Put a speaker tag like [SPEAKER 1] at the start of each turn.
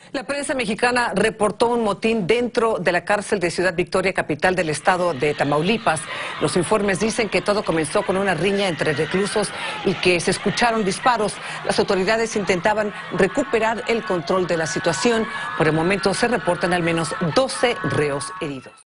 [SPEAKER 1] La prensa mexicana reportó un motín dentro de la cárcel de Ciudad Victoria, capital del estado de Tamaulipas. Los informes dicen que todo comenzó con una riña entre reclusos y que se escucharon disparos. Las autoridades intentaban recuperar el control de la situación. Por el momento se reportan al menos 12 reos heridos.